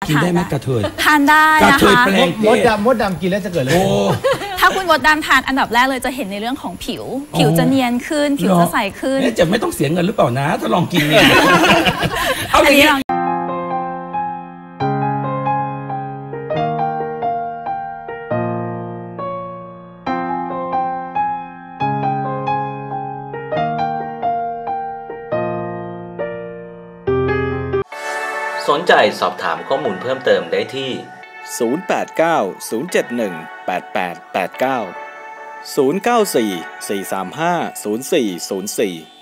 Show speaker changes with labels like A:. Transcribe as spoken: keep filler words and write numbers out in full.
A: กินได้ไหมกระเทย
B: ทานได้นะคะ
C: มดดำมดดำกินแล้วจะเกิดอะไร
B: ถ้าคุณมดดำทานอันดับแรกเลยจะเห็นในเรื่องของผิวผิวจะเนียนขึ้นผิวจะใสขึ้น
A: จะไม่ต้องเสียเงินหรือเปล่านะถ้าลองกินเนี่ยเอาอย่างนี้
D: สนใจสอบถามข้อมูลเพิ่มเติมได้ที่
E: ศูนย์ แปด เก้า ศูนย์ เจ็ด หนึ่ง แปด แปด แปด เก้า ศูนย์ เก้า สี่ สี่ สาม ห้า ศูนย์ สี่ ศูนย์ สี่